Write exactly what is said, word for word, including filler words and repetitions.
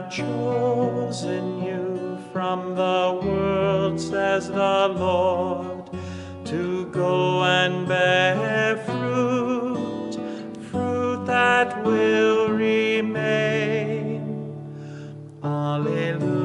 have chosen you from the world, says the Lord, to go and bear fruit, fruit that will remain. Alleluia.